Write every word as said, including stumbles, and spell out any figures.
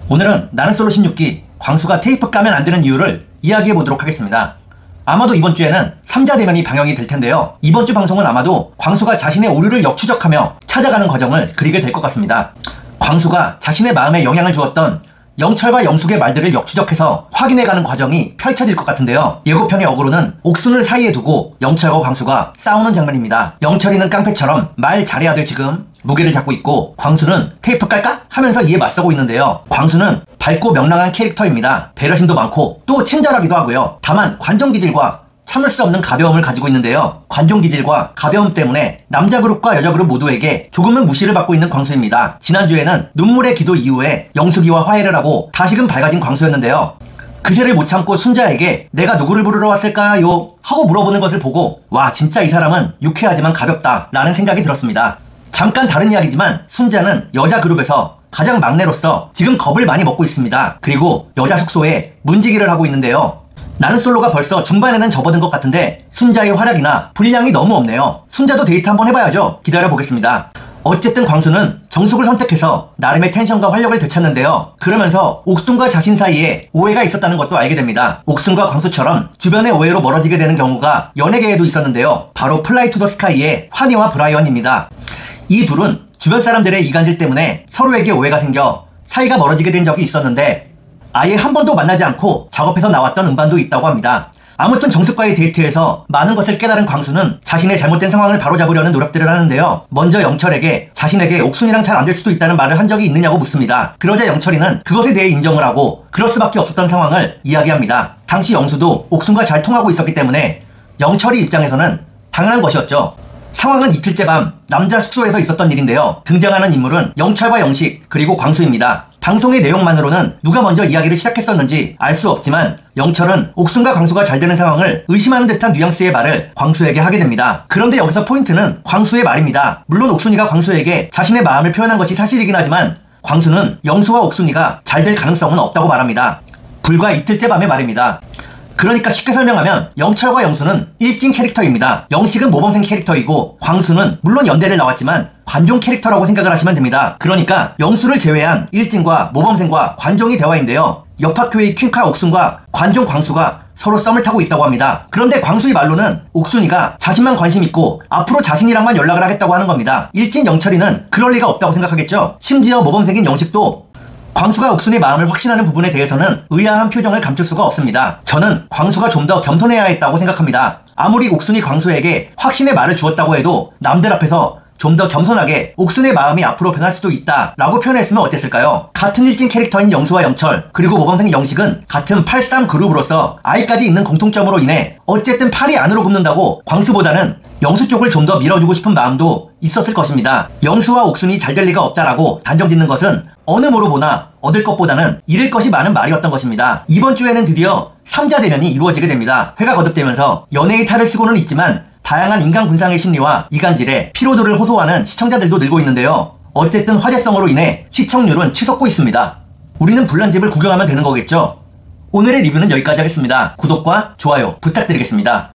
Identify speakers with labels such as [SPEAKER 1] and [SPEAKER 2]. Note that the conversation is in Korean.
[SPEAKER 1] 오늘은 나는 솔로 십육 기 광수가 테이프 까면 안 되는 이유를 이야기해 보도록 하겠습니다. 아마도 이번 주에는 삼자 대면이 방영이 될 텐데요. 이번 주 방송은 아마도 광수가 자신의 오류를 역추적하며 찾아가는 과정을 그리게 될 것 같습니다. 광수가 자신의 마음에 영향을 주었던 영철과 영숙의 말들을 역추적해서 확인해가는 과정이 펼쳐질 것 같은데요. 예고편의 어그로는 옥순을 사이에 두고 영철과 광수가 싸우는 장면입니다. 영철이는 깡패처럼 말 잘해야 돼 지금 무게를 잡고 있고, 광수는 테이프 깔까? 하면서 이에 맞서고 있는데요. 광수는 밝고 명랑한 캐릭터입니다. 배려심도 많고 또 친절하기도 하고요. 다만 관종기질과 참을 수 없는 가벼움을 가지고 있는데요. 관종기질과 가벼움 때문에 남자 그룹과 여자 그룹 모두에게 조금은 무시를 받고 있는 광수입니다. 지난주에는 눈물의 기도 이후에 영숙이와 화해를 하고 다시금 밝아진 광수였는데요. 그새를 못 참고 순자에게 내가 누구를 부르러 왔을까요? 하고 물어보는 것을 보고 와, 진짜 이 사람은 유쾌하지만 가볍다 라는 생각이 들었습니다. 잠깐 다른 이야기지만 순자는 여자 그룹에서 가장 막내로서 지금 겁을 많이 먹고 있습니다. 그리고 여자 숙소에 문지기를 하고 있는데요. 나는 솔로가 벌써 중반에는 접어든 것 같은데 순자의 활약이나 분량이 너무 없네요. 순자도 데이트 한번 해봐야죠. 기다려보겠습니다. 어쨌든 광수는 정숙을 선택해서 나름의 텐션과 활력을 되찾는데요. 그러면서 옥순과 자신 사이에 오해가 있었다는 것도 알게 됩니다. 옥순과 광수처럼 주변의 오해로 멀어지게 되는 경우가 연예계에도 있었는데요. 바로 플라이 투 더 스카이의 환희와 브라이언입니다. 이 둘은 주변 사람들의 이간질 때문에 서로에게 오해가 생겨 사이가 멀어지게 된 적이 있었는데 아예 한 번도 만나지 않고 작업해서 나왔던 음반도 있다고 합니다. 아무튼 정숙과의 데이트에서 많은 것을 깨달은 광수는 자신의 잘못된 상황을 바로잡으려는 노력들을 하는데요. 먼저 영철에게 자신에게 옥순이랑 잘 안 될 수도 있다는 말을 한 적이 있느냐고 묻습니다. 그러자 영철이는 그것에 대해 인정을 하고 그럴 수밖에 없었던 상황을 이야기합니다. 당시 영수도 옥순과 잘 통하고 있었기 때문에 영철이 입장에서는 당연한 것이었죠. 상황은 이틀째 밤 남자 숙소에서 있었던 일인데요. 등장하는 인물은 영철과 영식 그리고 광수입니다. 방송의 내용만으로는 누가 먼저 이야기를 시작했었는지 알 수 없지만 영철은 옥순과 광수가 잘 되는 상황을 의심하는 듯한 뉘앙스의 말을 광수에게 하게 됩니다. 그런데 여기서 포인트는 광수의 말입니다. 물론 옥순이가 광수에게 자신의 마음을 표현한 것이 사실이긴 하지만 광수는 영수와 옥순이가 잘 될 가능성은 없다고 말합니다. 불과 이틀째 밤의 말입니다. 그러니까 쉽게 설명하면 영철과 영수는 일진 캐릭터입니다. 영식은 모범생 캐릭터이고 광수는 물론 연대를 나왔지만 관종 캐릭터라고 생각을 하시면 됩니다. 그러니까 영수를 제외한 일진과 모범생과 관종이 대화인데요. 옆학교의 퀸카 옥순과 관종 광수가 서로 썸을 타고 있다고 합니다. 그런데 광수의 말로는 옥순이가 자신만 관심 있고 앞으로 자신이랑만 연락을 하겠다고 하는 겁니다. 일진 영철이는 그럴 리가 없다고 생각하겠죠. 심지어 모범생인 영식도 광수가 옥순의 마음을 확신하는 부분에 대해서는 의아한 표정을 감출 수가 없습니다. 저는 광수가 좀 더 겸손해야 했다고 생각합니다. 아무리 옥순이 광수에게 확신의 말을 주었다고 해도 남들 앞에서 좀 더 겸손하게 옥순의 마음이 앞으로 변할 수도 있다 라고 표현했으면 어땠을까요? 같은 일진 캐릭터인 영수와 영철 그리고 모범생 영식은 같은 팔십삼 그룹으로서 아이까지 있는 공통점으로 인해 어쨌든 팔이 안으로 굽는다고 광수보다는 영수 쪽을 좀 더 밀어주고 싶은 마음도 있었을 것입니다. 영수와 옥순이 잘 될 리가 없다라고 단정짓는 것은 어느 모로 보나 얻을 것보다는 잃을 것이 많은 말이었던 것입니다. 이번 주에는 드디어 삼자 대면이 이루어지게 됩니다. 회가 거듭되면서 연애의 탈을 쓰고는 있지만 다양한 인간 군상의 심리와 이간질에 피로도를 호소하는 시청자들도 늘고 있는데요. 어쨌든 화제성으로 인해 시청률은 치솟고 있습니다. 우리는 불난집을 구경하면 되는 거겠죠? 오늘의 리뷰는 여기까지 하겠습니다. 구독과 좋아요 부탁드리겠습니다.